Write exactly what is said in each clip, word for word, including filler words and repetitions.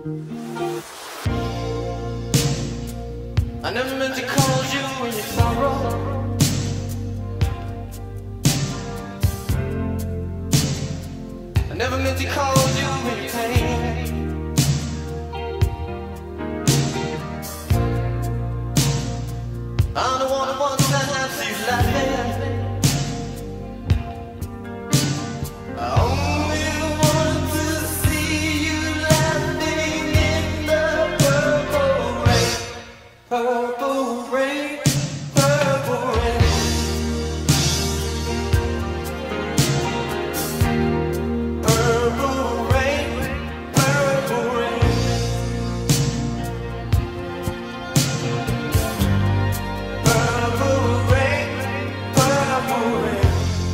I never meant to cause you any sorrow. I never meant to cause you any pain. I'm the one that wants to have you laughing. I only want to see you laughing in the purple rain. Purple rain, purple rain. Purple rain, purple rain. Purple rain, purple rain.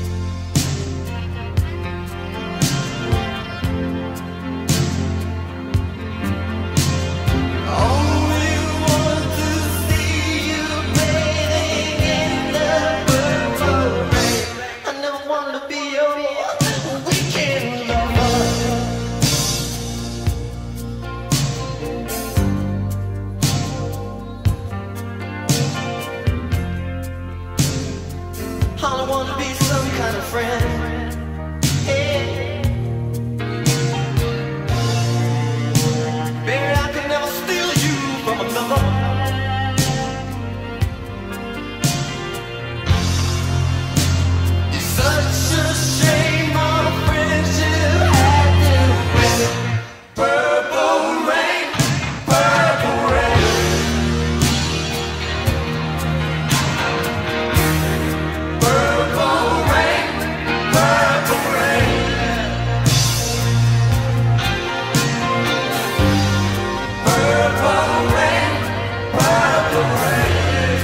Only want to see you bathing in the purple rain. I never wanted to be your weekend lover. I don't want to be some kind of friend. Hey. Baby, I could never steal you from another. It's such a shame our friendship had to end. Purple rain, purple rain. Purple rain, purple rain. Purple rain, purple rain.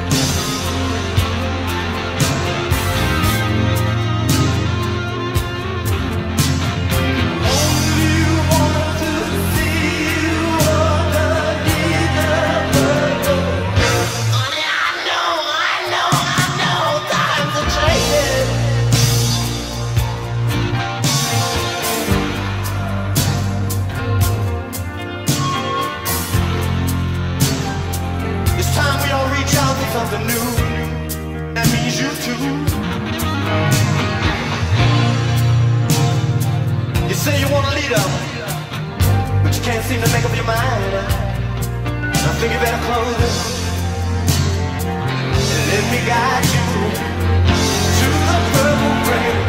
Only want to see you underneath the purple rain. Honey, I know, I know, I know, times are changing. It's time we all reach out for something new. That means you too. You say you want a leader, but you can't seem to make up your mind. I think you better close it and let me guide you to the purple rain.